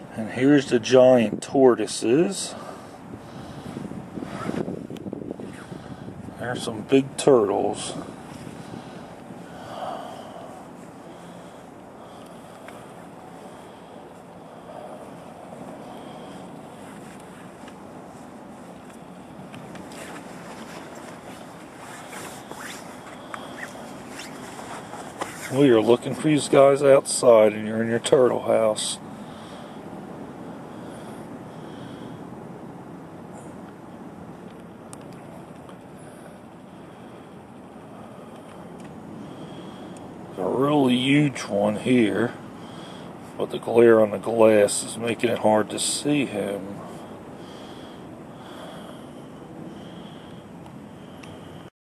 And here's the giant tortoises. There's some big turtles. We are looking for these guys outside, and you're in your turtle house. There's a really huge one here, but the glare on the glass is making it hard to see him.